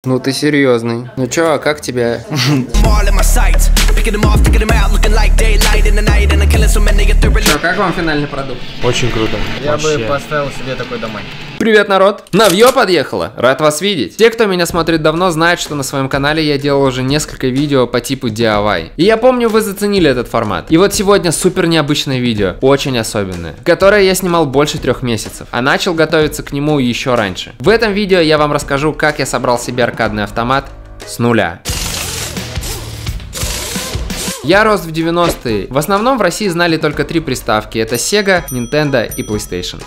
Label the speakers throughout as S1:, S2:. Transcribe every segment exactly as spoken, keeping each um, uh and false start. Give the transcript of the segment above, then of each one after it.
S1: Ну ты серьезный. Ну чё, а как тебя? Чё, как вам финальный продукт?
S2: Очень круто.
S3: Я Вообще. бы поставил себе такой домой.
S1: Привет, народ! Навье подъехала! Рад вас видеть! Те, кто меня смотрит давно, знают, что на своем канале я делал уже несколько видео по типу ди ай вай. И я помню, вы заценили этот формат. И вот сегодня супер необычное видео, очень особенное, которое я снимал больше трех месяцев, а начал готовиться к нему еще раньше. В этом видео я вам расскажу, как я собрал себе аркадный автомат с нуля. Я рос в девяностые. В основном в России знали только три приставки. Это Sega, Nintendo и PlayStation.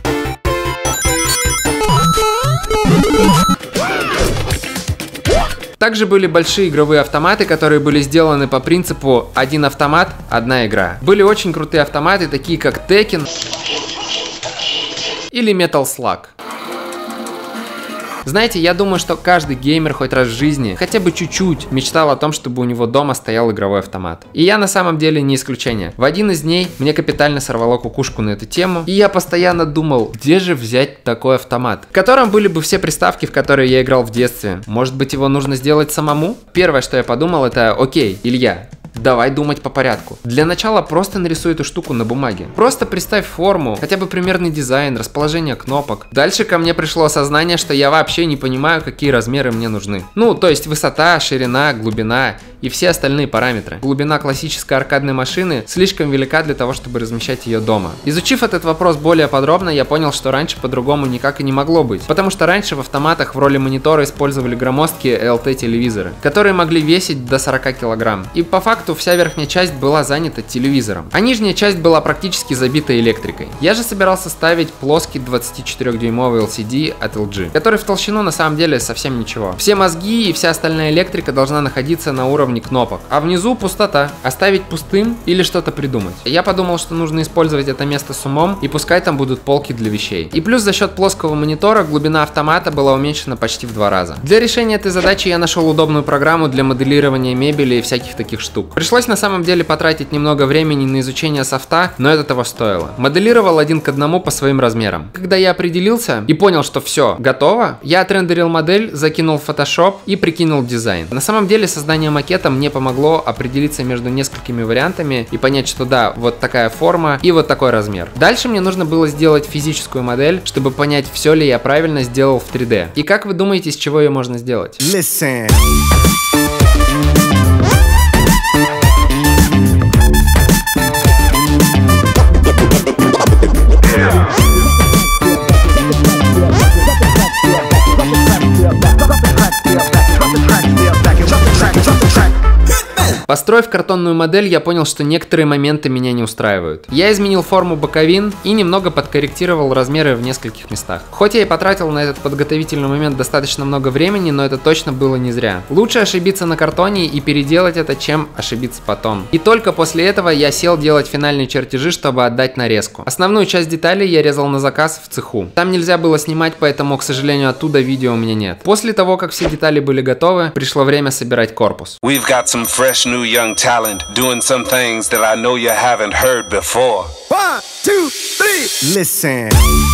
S1: Также были большие игровые автоматы, которые были сделаны по принципу один автомат, одна игра. Были очень крутые автоматы, такие как Tekken или Metal Slug. Знаете, я думаю, что каждый геймер хоть раз в жизни, хотя бы чуть-чуть, мечтал о том, чтобы у него дома стоял игровой автомат. И я на самом деле не исключение. В один из дней мне капитально сорвало кукушку на эту тему, и я постоянно думал, где же взять такой автомат, в котором были бы все приставки, в которые я играл в детстве. Может быть, его нужно сделать самому? Первое, что я подумал, это: окей, Илья, давай думать по порядку. Для начала просто нарисуй эту штуку на бумаге. Просто представь форму, хотя бы примерный дизайн, расположение кнопок. Дальше ко мне пришло осознание, что я вообще не понимаю, какие размеры мне нужны. Ну, то есть высота, ширина, глубина и все остальные параметры. Глубина классической аркадной машины слишком велика для того, чтобы размещать ее дома. Изучив этот вопрос более подробно, я понял, что раньше по-другому никак и не могло быть. Потому что раньше в автоматах в роли монитора использовали громоздкие эл ти телевизоры, которые могли весить до сорока килограмм. И по факту вся верхняя часть была занята телевизором, а нижняя часть была практически забита электрикой. Я же собирался ставить плоский двадцатичетырёхдюймовый эл си ди от эл джи, который в толщину на самом деле совсем ничего. Все мозги и вся остальная электрика должна находиться на уровне кнопок, а внизу пустота. Оставить пустым или что-то придумать. Я подумал, что нужно использовать это место с умом, и пускай там будут полки для вещей. И плюс за счет плоского монитора глубина автомата была уменьшена почти в два раза. Для решения этой задачи я нашел удобную программу для моделирования мебели и всяких таких штук. Пришлось на самом деле потратить немного времени на изучение софта, но это того стоило. Моделировал один к одному по своим размерам. Когда я определился и понял, что все готово, я отрендерил модель, закинул в Photoshop и прикинул дизайн. На самом деле создание макета мне помогло определиться между несколькими вариантами и понять, что да, вот такая форма и вот такой размер. Дальше мне нужно было сделать физическую модель, чтобы понять, все ли я правильно сделал в три дэ. И как вы думаете, с чего ее можно сделать? Listen. Построив картонную модель, я понял, что некоторые моменты меня не устраивают. Я изменил форму боковин и немного подкорректировал размеры в нескольких местах. Хоть я и потратил на этот подготовительный момент достаточно много времени, но это точно было не зря. Лучше ошибиться на картоне и переделать это, чем ошибиться потом. И только после этого я сел делать финальные чертежи, чтобы отдать нарезку. Основную часть деталей я резал на заказ в цеху. Там нельзя было снимать, поэтому, к сожалению, оттуда видео у меня нет. После того, как все детали были готовы, пришло время собирать корпус.
S4: New young talent doing some things that I know you haven't heard before. One, two, three. Listen.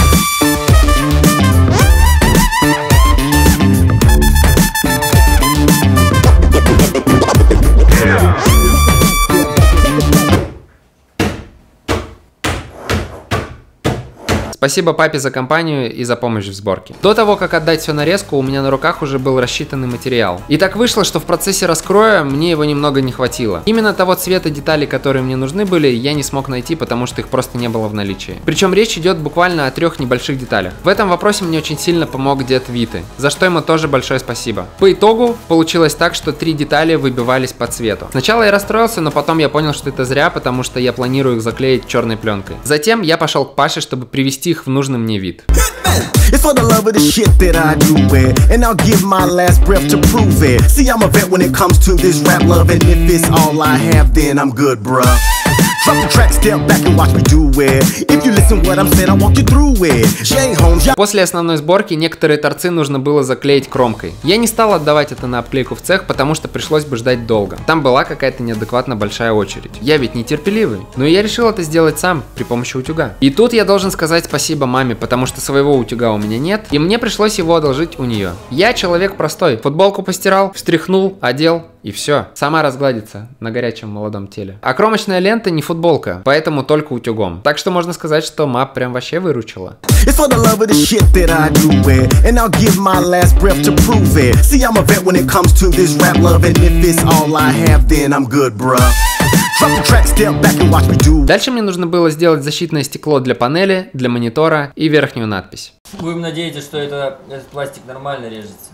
S1: Спасибо папе за компанию и за помощь в сборке. До того, как отдать все нарезку, у меня на руках уже был рассчитанный материал. И так вышло, что в процессе раскроя мне его немного не хватило. Именно того цвета деталей, которые мне нужны были, я не смог найти, потому что их просто не было в наличии. Причем речь идет буквально о трех небольших деталях. В этом вопросе мне очень сильно помог дед Виты, за что ему тоже большое спасибо. По итогу получилось так, что три детали выбивались по цвету. Сначала я расстроился, но потом я понял, что это зря, потому что я планирую их заклеить черной пленкой. Затем я пошел к Паше, чтобы привести их в нужный мне вид.
S5: It's for the love of the shit that I do it, and I'll give my last breath to prove it. See, I'm a vet when it comes to this rap love, and if it's all I have, then I'm good, bruh. Drop the track, step back and watch me do it. If you listen what I'm saying, I'll walk you through it. Jay Holmes.
S1: После основной сборки некоторые торцы нужно было заклеить кромкой. Я не стал отдавать это на обклейку в цех, потому что пришлось бы ждать долго. Там была какая-то неадекватно большая очередь. Я ведь нетерпеливый, но я решил это сделать сам при помощи утюга. И тут я должен сказать спасибо маме, потому что своего утюга у меня нет, и мне пришлось его одолжить у нее. Я человек простой. Футболку постирал, встряхнул, одел, и все. Сама разгладится на горячем молодом теле. А кромочная лента не футболка, поэтому только утюгом. Так что можно сказать, что мап прям вообще выручила.
S5: It's for the love of the shit that I do it, and I'll give my last breath to prove it. See, I'm a vet when it comes to this rap love, and if it's all I have, then I'm good, bruh. Drop the track, step back and watch me do.
S1: Dальше мне нужно было сделать защитное стекло для панели, для монитора и верхнюю надпись.
S2: Будем надеяться, что это, этот пластик нормально режется.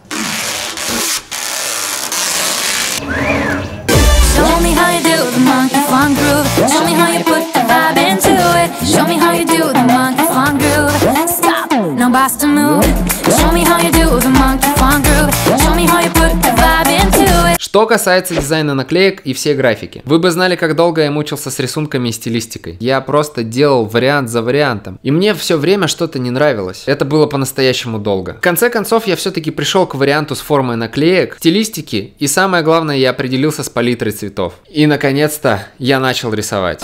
S6: Show me how you do the monkey funk groove. Show me how you put the vibe into it. Show me how you do the monkey funk groove. Stop, no boss to move. Show me how you do the monkey funk groove. Show me how you put the vibe into it.
S1: Что касается дизайна наклеек и всей графики. Вы бы знали, как долго я мучился с рисунками и стилистикой. Я просто делал вариант за вариантом. И мне все время что-то не нравилось. Это было по-настоящему долго. В конце концов, я все-таки пришел к варианту с формой наклеек, стилистики, и самое главное, я определился с палитрой цветов. И, наконец-то, я начал рисовать.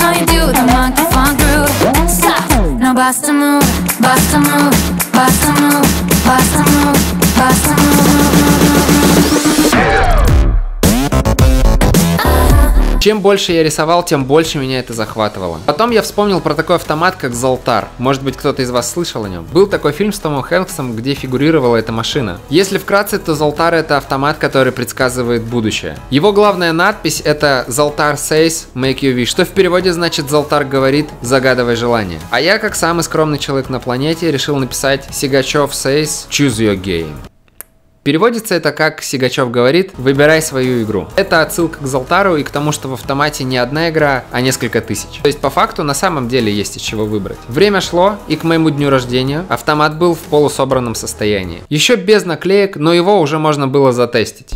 S1: Чем больше я рисовал, тем больше меня это захватывало. Потом я вспомнил про такой автомат, как Золтар. Может быть, кто-то из вас слышал о нем. Был такой фильм с Томом Хэнксом, где фигурировала эта машина. Если вкратце, то Золтар — это автомат, который предсказывает будущее. Его главная надпись — это «Золтар says, make you wish», что в переводе значит «Золтар говорит, загадывай желание». А я, как самый скромный человек на планете, решил написать «Сигачев says, choose your game». Переводится это как Сигачев говорит: выбирай свою игру. Это отсылка к Золтару и к тому, что в автомате не одна игра, а несколько тысяч. То есть по факту на самом деле есть из чего выбрать. Время шло, и к моему дню рождения автомат был в полусобранном состоянии. Еще без наклеек, но его уже можно было затестить.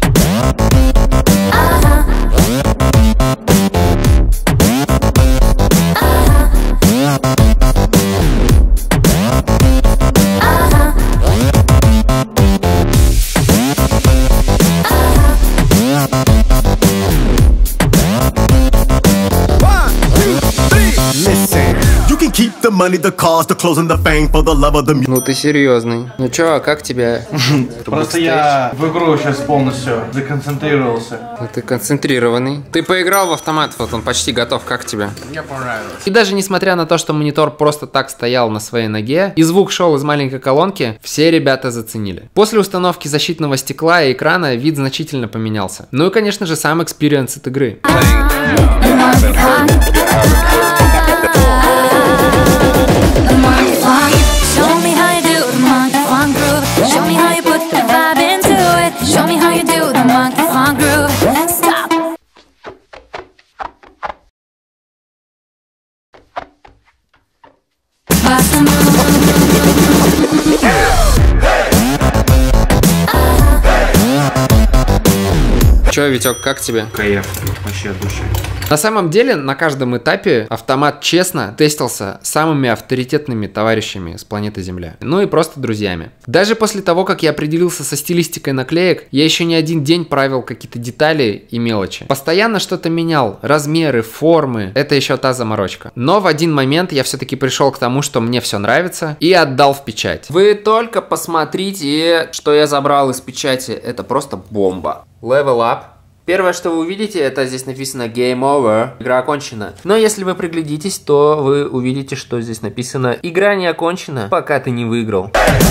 S1: Ну ты серьезный. Ну чё, а как тебя?
S3: Просто я в игру сейчас полностью законцентрировался.
S1: Ну ты концентрированный. Ты поиграл в автомат, вот он почти готов, как тебе?
S3: Мне понравилось.
S1: И даже несмотря на то, что монитор просто так стоял на своей ноге, и звук шел из маленькой колонки, все ребята заценили. После установки защитного стекла и экрана вид значительно поменялся. Ну и конечно же сам экспириенс от игры. Чё, Витёк, как тебе?
S3: Кайф, вообще от души.
S1: На самом деле, на каждом этапе автомат честно тестился самыми авторитетными товарищами с планеты Земля. Ну и просто друзьями. Даже после того, как я определился со стилистикой наклеек, я еще не один день правил какие-то детали и мелочи. Постоянно что-то менял. Размеры, формы. Это еще та заморочка. Но в один момент я все-таки пришел к тому, что мне все нравится, и отдал в печать. Вы только посмотрите, что я забрал из печати. Это просто бомба. Level up. Первое, что вы увидите, это здесь написано Game Over. Игра окончена. Но если вы приглядитесь, то вы увидите, что здесь написано Игра не окончена, пока ты не выиграл.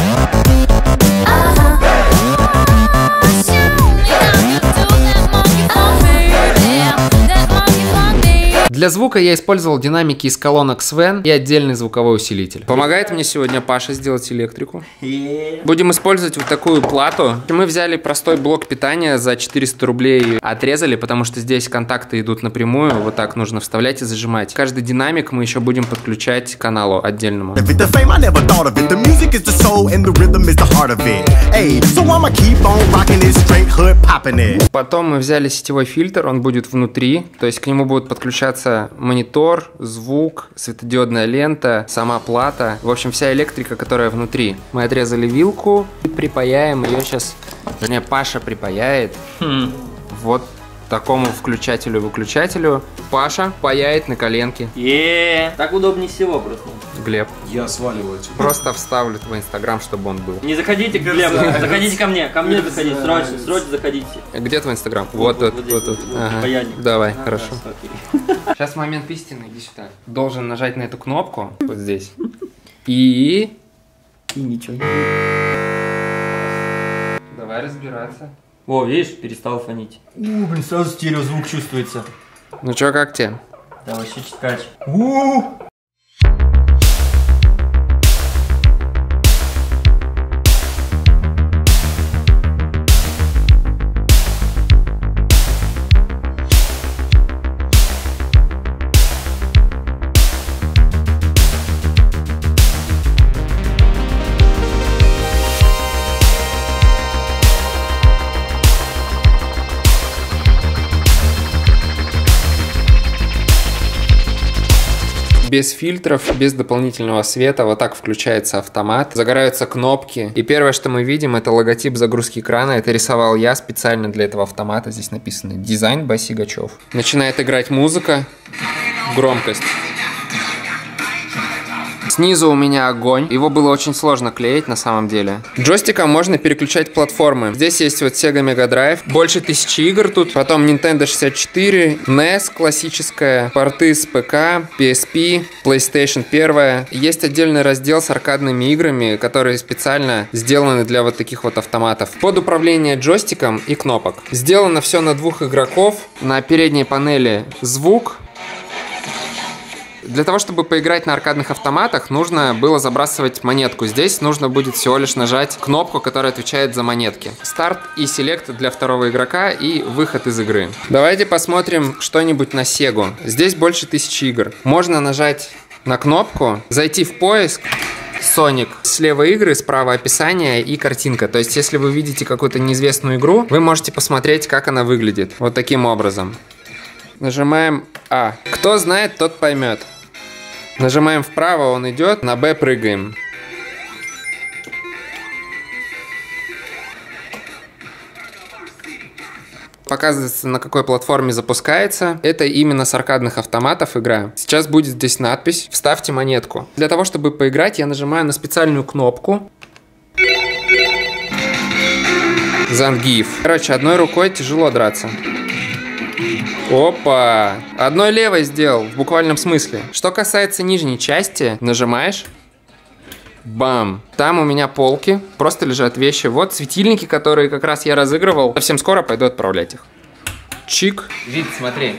S1: Для звука я использовал динамики из колонок Свен и отдельный звуковой усилитель. Помогает мне сегодня Паша сделать электрику. Будем использовать вот такую плату. Мы взяли простой блок питания за четыреста рублей, отрезали, потому что здесь контакты идут напрямую. Вот так нужно вставлять и зажимать. Каждый динамик мы еще будем подключать к каналу отдельному. Потом мы взяли сетевой фильтр, он будет внутри, то есть к нему будут подключаться включается монитор, звук, светодиодная лента, сама плата. В общем, вся электрика, которая внутри. Мы отрезали вилку и припаяем ее сейчас. Вернее, Паша припаяет. Хм. Вот такому включателю-выключателю. Паша паяет на коленке.
S2: Еее, так удобнее всего просто.
S1: Глеб.
S3: Я сваливаю отсюда.
S1: Просто вставлю твой инстаграм, чтобы он был.
S2: Не заходите к Глебу, заходите ко мне, ко мне заходите, срочно, срочно заходите.
S1: Где твой инстаграм? Вот тут, вот, вот тут.
S2: Вот,
S1: Ага.
S2: паяльник.
S1: Давай,
S2: А,
S1: хорошо.
S2: да,
S1: Сейчас момент истины, иди сюда. Должен нажать на эту кнопку, вот здесь. И...
S2: И ничего.
S1: Давай разбираться.
S2: О, видишь, перестал фонить. У, блин, сразу стереозвук чувствуется.
S1: Ну чё, как тебе?
S2: Да, вообще читкач. У.
S1: Без фильтров, без дополнительного света, вот так включается автомат, загораются кнопки. И первое, что мы видим, это логотип загрузки экрана. Это рисовал я специально для этого автомата. Здесь написано «Дизайн Б. Сигачев». Начинает играть музыка, громкость. Снизу у меня огонь. Его было очень сложно клеить на самом деле. Джойстиком можно переключать платформы. Здесь есть вот Sega Mega Drive. Больше тысячи игр тут. Потом Nintendo шестьдесят четыре, эн и эс классическая, порты с ПК, пи эс пи, PlayStation один. Есть отдельный раздел с аркадными играми, которые специально сделаны для вот таких вот автоматов. Под управление джойстиком и кнопок. Сделано все на двух игроков. На передней панели звук. Для того, чтобы поиграть на аркадных автоматах, нужно было забрасывать монетку. Здесь нужно будет всего лишь нажать кнопку, которая отвечает за монетки. Старт и селект для второго игрока и выход из игры. Давайте посмотрим что-нибудь на Сегу. Здесь больше тысячи игр. Можно нажать на кнопку, зайти в поиск. Sonic. Слева игры, справа описание и картинка. То есть, если вы видите какую-то неизвестную игру, вы можете посмотреть, как она выглядит. Вот таким образом. Нажимаем А. Кто знает, тот поймет. Нажимаем вправо, он идет, на Б прыгаем. Показывается, на какой платформе запускается. Это именно с аркадных автоматов игра. Сейчас будет здесь надпись «Вставьте монетку». Для того, чтобы поиграть, я нажимаю на специальную кнопку. Зангиев. Короче, одной рукой тяжело драться. Опа! Одной левой сделал, в буквальном смысле. Что касается нижней части, нажимаешь. Бам! Там у меня полки, просто лежат вещи. Вот светильники, которые как раз я разыгрывал. Совсем скоро пойду отправлять их. Чик. Вид, смотри.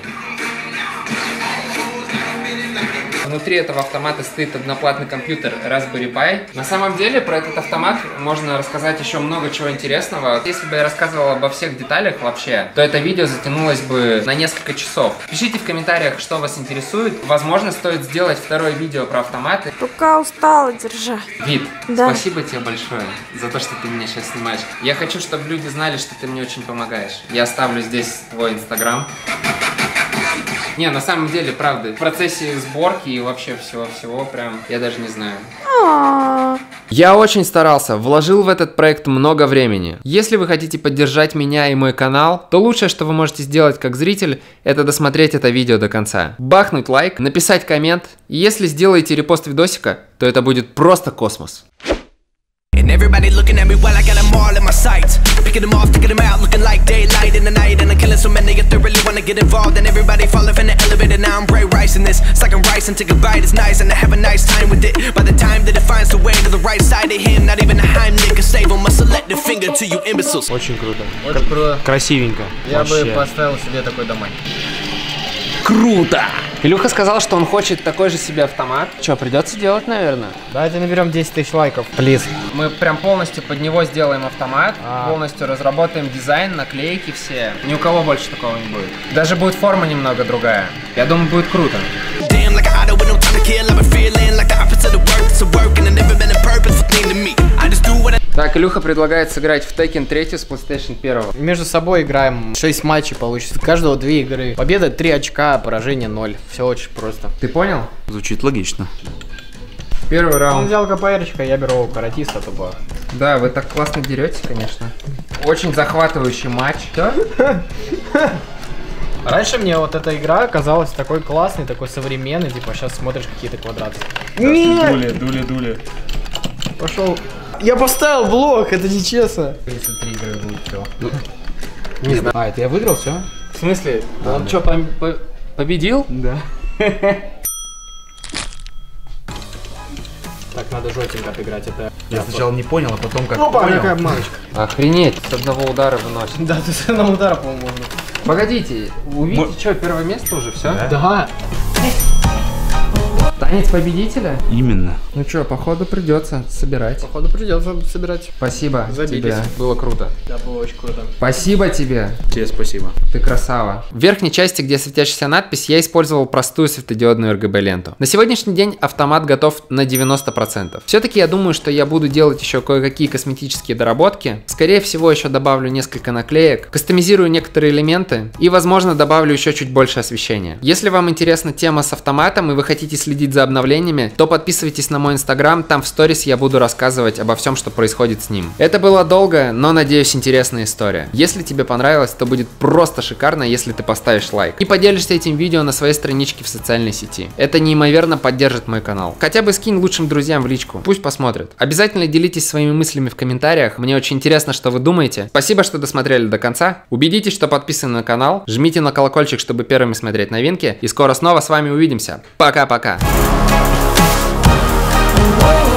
S1: Внутри этого автомата стоит одноплатный компьютер Raspberry Pi. На самом деле про этот автомат можно рассказать еще много чего интересного. Если бы я рассказывал обо всех деталях вообще, то это видео затянулось бы на несколько часов. Пишите в комментариях, что вас интересует. Возможно, стоит сделать второе видео про автоматы.
S7: Рука устала держать.
S1: Вид,
S7: да.
S1: Спасибо тебе большое за то, что ты меня сейчас снимаешь. Я хочу, чтобы люди знали, что ты мне очень помогаешь. Я оставлю здесь твой инстаграм. Не, на самом деле, правда, в процессе сборки и вообще всего-всего прям, я даже не знаю. Я очень старался, вложил в этот проект много времени. Если вы хотите поддержать меня и мой канал, то лучшее, что вы можете сделать как зритель, это досмотреть это видео до конца. Бахнуть лайк, написать коммент, и если сделаете репост видосика, то это будет просто космос.
S8: And everybody looking at me while I got them all in my sights. Picking them off, taking them out, looking like daylight in the night. And I'm killing so many if they really wanna get involved. And everybody falling from the elevator, now I'm Bray Rice in this. It's like I'm rice and take a bite, it's nice. And I have a nice time with it. By the time that it finds the way to the right side of him, not even a Heimlich can save him. A selective finger to you imbeciles.
S9: Очень круто.
S2: Очень круто.
S9: Красивенько.
S2: Я
S9: вообще.
S2: бы поставил себе такой домой.
S1: Круто! Илюха сказал, что он хочет такой же себе автомат. Что, придется делать, наверное?
S9: Давайте наберем десять тысяч лайков, плиз.
S1: Мы прям полностью под него сделаем автомат,
S9: а.
S1: полностью разработаем дизайн, наклейки все. Ни у кого больше такого не будет. Даже будет форма немного другая. Я думаю, будет круто.
S8: Damn, like I don't with no time to kill. I've been feeling like the opposite of work. It's a work and it never been a purpose thing to me. I just do what I.
S1: Так, Илюха предлагает сыграть в Tekken три с PlayStation один.
S9: Между собой играем. шесть матчей получится. У каждого две игры. Победа три очка, поражение ноль. Все очень просто.
S1: Ты понял?
S10: Звучит логично.
S1: Первый
S9: Он
S1: раунд.
S9: взял КПРчика, я беру каратиста тупо.
S1: Да, вы так классно дерете, конечно. Очень захватывающий матч. Что?
S9: Раньше мне вот эта игра казалась такой классной, такой современной, типа сейчас смотришь какие-то квадраты. Нет!
S10: Дули, дули, дули.
S9: Пошел. Я поставил блок, это нечестно.
S1: Если три игры будет, все.
S9: Не знаю.
S1: А, это я выиграл, все?
S9: В смысле?
S1: Он
S9: да.
S1: что, по по победил?
S9: Да. Так, надо жестенько отыграть это.
S10: Я сначала не понял, а потом как
S9: Опа,
S10: понял.
S9: какая обманочка.
S1: Охренеть, с одного удара выносит.
S9: Да, ты с одного удара, по-моему, можно.
S1: Погодите, увидите,
S10: Мы-
S1: что, первое место уже, все?
S10: Да.
S9: Да.
S1: Танец победителя?
S10: Именно.
S1: Ну что, походу придется собирать.
S9: Походу придется собирать.
S1: Спасибо
S9: Забились.
S1: тебе, было круто.
S9: Да, было очень круто.
S1: Спасибо тебе.
S10: Тебе спасибо.
S1: Ты красава. В верхней части, где светящаяся надпись, я использовал простую светодиодную эр гэ бэ ленту. На сегодняшний день автомат готов на девяносто процентов. Все-таки я думаю, что я буду делать еще кое-какие косметические доработки. Скорее всего, еще добавлю несколько наклеек, кастомизирую некоторые элементы и, возможно, добавлю еще чуть больше освещения. Если вам интересна тема с автоматом и вы хотите следить за обновлениями, то подписывайтесь на мой инстаграм, там в сторис я буду рассказывать обо всем, что происходит с ним. Это была долгая, но, надеюсь, интересная история. Если тебе понравилось, то будет просто шикарно, если ты поставишь лайк и поделишься этим видео на своей страничке в социальной сети. Это неимоверно поддержит мой канал. Хотя бы скинь лучшим друзьям в личку, пусть посмотрят. Обязательно делитесь своими мыслями в комментариях, мне очень интересно, что вы думаете. Спасибо, что досмотрели до конца. Убедитесь, что подписаны на канал, жмите на колокольчик, чтобы первыми смотреть новинки, и скоро снова с вами увидимся. Пока-пока.
S6: Whoa.